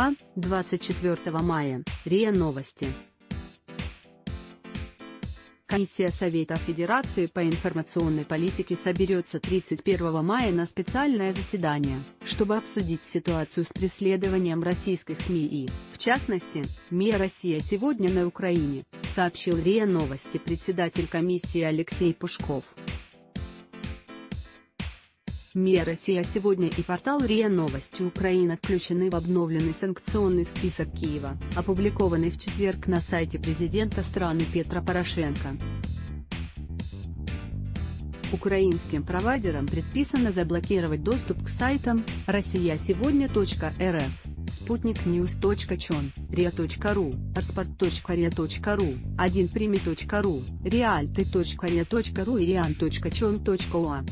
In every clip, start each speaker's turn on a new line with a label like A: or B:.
A: Москва, 24 мая, РИА Новости. Комиссия Совета Федерации по информационной политике соберется 31 мая на специальное заседание, чтобы обсудить ситуацию с преследованием российских СМИ и, в частности, МИА «Россия сегодня» на Украине, сообщил РИА Новости председатель комиссии Алексей Пушков. МИА «Россия сегодня» и портал РИА Новости Украина включены в обновленный санкционный список Киева, опубликованный в четверг на сайте президента страны Петра Порошенко. Украинским провайдерам предписано заблокировать доступ к сайтам россиясегодня.рф, sputniknews.com, ria.ru, arsport.ria.ru, 1primi.ru, realty.ria.ru и rian.com.ua.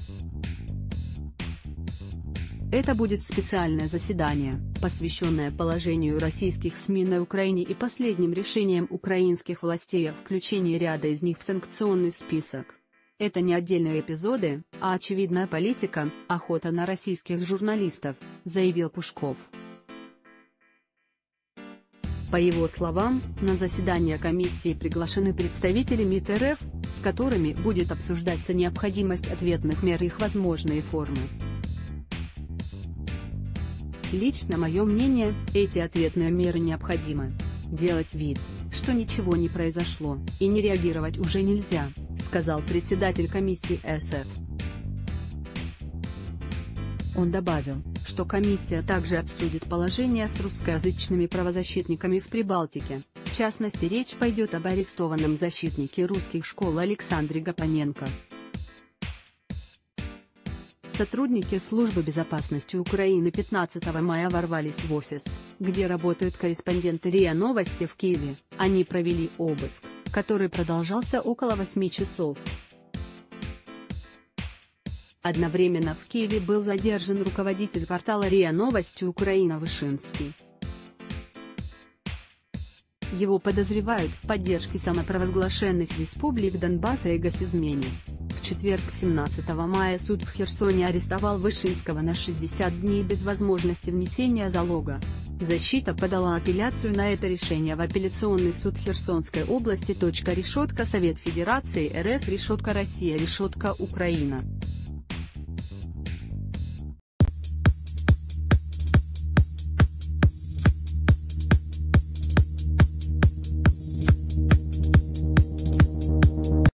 A: Это будет специальное заседание, посвященное положению российских СМИ на Украине и последним решениям украинских властей о включении ряда из них в санкционный список. Это не отдельные эпизоды, а очевидная политика, охота на российских журналистов, заявил Пушков. По его словам, на заседание комиссии приглашены представители МИД РФ, с которыми будет обсуждаться необходимость ответных мер и их возможные формы. Лично мое мнение, эти ответные меры необходимы. Делать вид, что ничего не произошло, и не реагировать уже нельзя, сказал председатель комиссии СФ. Он добавил, что комиссия также обсудит положение с русскоязычными правозащитниками в Прибалтике, в частности речь пойдет об арестованном защитнике русских школ Александре Гапоненко. Сотрудники Службы безопасности Украины 15 мая ворвались в офис, где работают корреспонденты РИА Новости в Киеве. Они провели обыск, который продолжался около 8 часов. Одновременно в Киеве был задержан руководитель портала РИА Новости Украина Вышинский. Его подозревают в поддержке самопровозглашенных республик Донбасса и госизмене. В четверг 17 мая суд в Херсоне арестовал Вышинского на 60 дней без возможности внесения залога. Защита подала апелляцию на это решение в апелляционный суд Херсонской области. Совет Федерации РФ _Россия _Украина.